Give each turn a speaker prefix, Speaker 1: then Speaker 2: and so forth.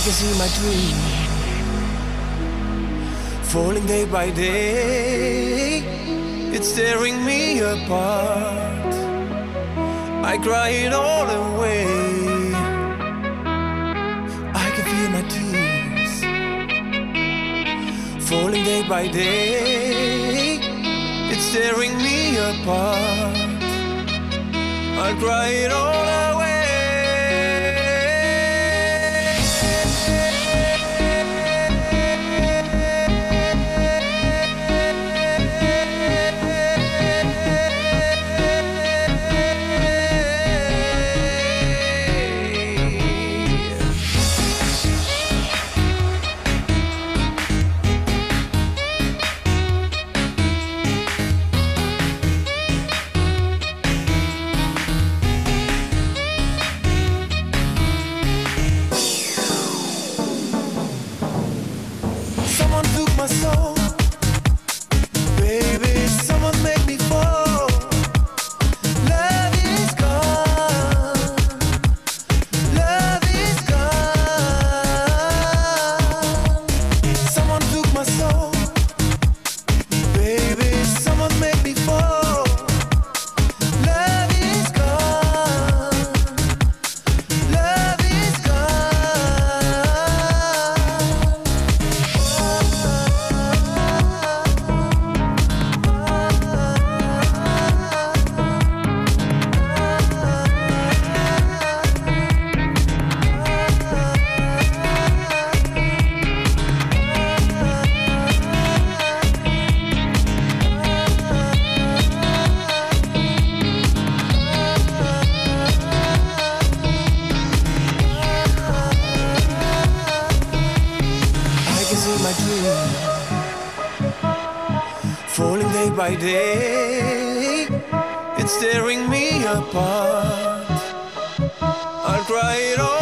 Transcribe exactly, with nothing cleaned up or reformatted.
Speaker 1: can see my dream falling day by day. It's tearing me apart. I cry it all away. I can feel my tears falling day by day. It's tearing me apart. I cry it all away. Someone took my soul, baby, someone made me fall. Love is gone, love is gone. Someone took my soul, baby, someone made me fall. Love is gone, love is gone. My dream falling day by day, it's tearing me apart. I'll cry it all